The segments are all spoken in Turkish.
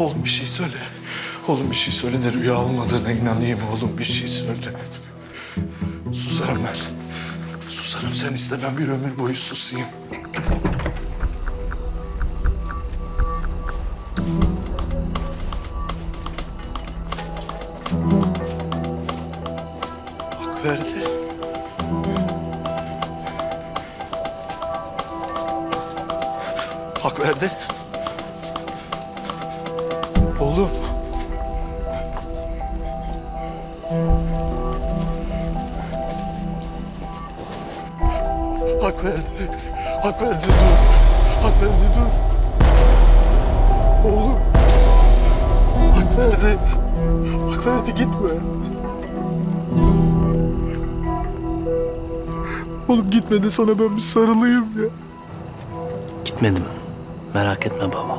Oğlum bir şey söyle. Oğlum bir şey söyle de rüya olmadığına inanayım oğlum, bir şey söyle. Susarım ben. Susarım, sen iste, ben bir ömür boyu susayım. Hak verdi. Hak verdi. Oğlum. Hak verdi. Hak verdi, dur. Hak verdi, dur. Oğlum. Hak verdi. Hak verdi, gitme. Oğlum gitme de sana ben bir sarılayım ya. Gitmedim. Merak etme baba.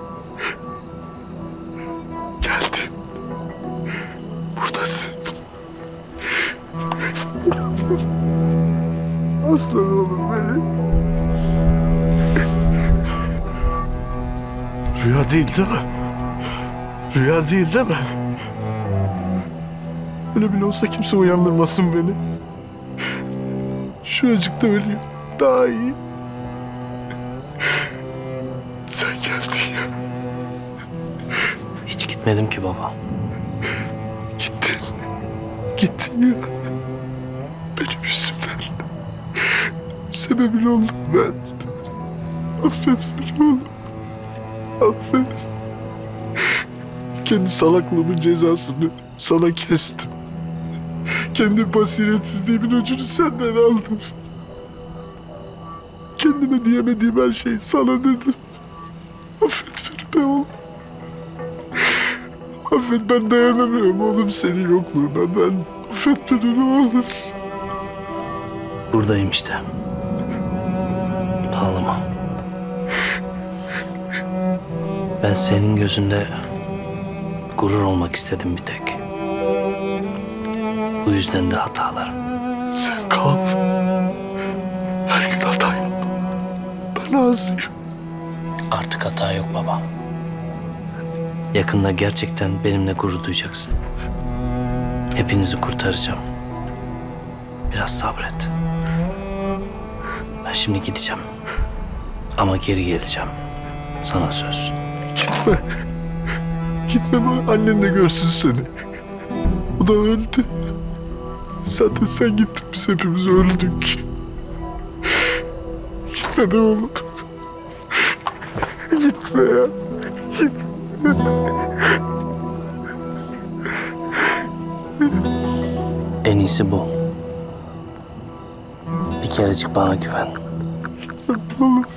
Geldin. Buradasın. Aslan oğlum benim. Rüya değil mi? Rüya değil mi? Öyle bile olsa kimse uyandırmasın beni. Şuracıkta öleyim. Daha iyi. Sen geldin ya. Hiç gitmedim ki baba. Gittin. Gittin ya. Benim yüzümden. Sebebin oldum ben. Affet beni oğlum. Affet. Kendi salaklığımın cezasını sana kestim. Kendi basiretsizliğimin öcünü senden aldım. Kendime diyemediğim her şeyi sana dedim. Affet beni be oğlum. Affet, ben dayanamıyorum oğlum senin yokluğuna ben. Affet beni ne olur. Buradayım işte. Ağlama. Ben senin gözünde gurur olmak istedim bir tek. Bu yüzden de hatalarım. Sen kal. Her gün hata yap. Ben razıyım. Artık hata yok baba. Yakında gerçekten benimle gurur duyacaksın. Hepinizi kurtaracağım. Biraz sabret. Ben şimdi gideceğim. Ama geri geleceğim. Sana söz. Gitme. Gitme, annen de görsün seni. O da öldü. Zaten sen gittin, biz hepimiz öldük. Gitme be oğlum. Gitme ya. Gitme. En iyisi bu. Bir kerecik bana güven. Oğlum.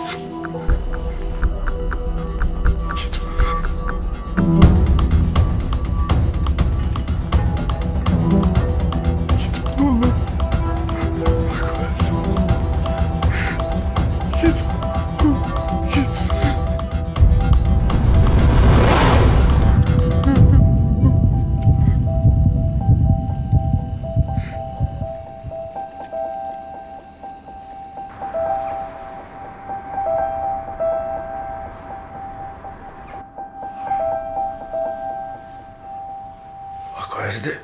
Hak verdi.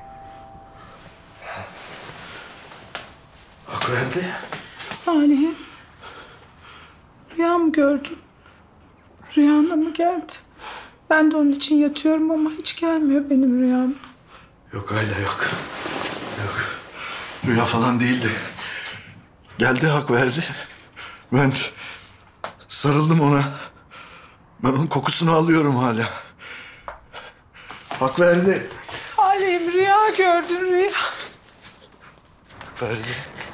Hak verdi. Salih'im, rüya mı gördün? Rüyana mı geldi? Ben de onun için yatıyorum ama hiç gelmiyor benim rüyam. Yok Ayla, yok. Yok. Rüya falan değildi. Geldi, hak verdi. Ben sarıldım ona. Ben onun kokusunu alıyorum hala. Hak verdi. Salih'im, rüya gördün, rüya. Hak verdi.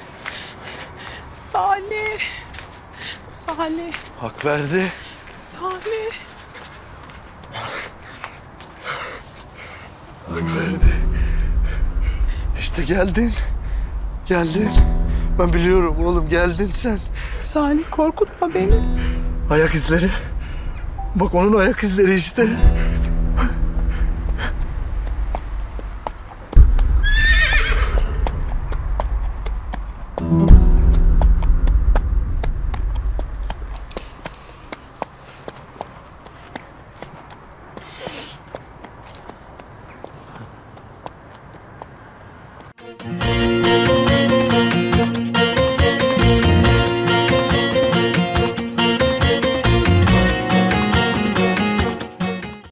Salih. Salih. Hak verdi. Salih. Hak verdi. İşte geldin. Geldin. Ben biliyorum oğlum, geldin sen. Salih, korkutma beni. Ayak izleri. Bak onun ayak izleri işte.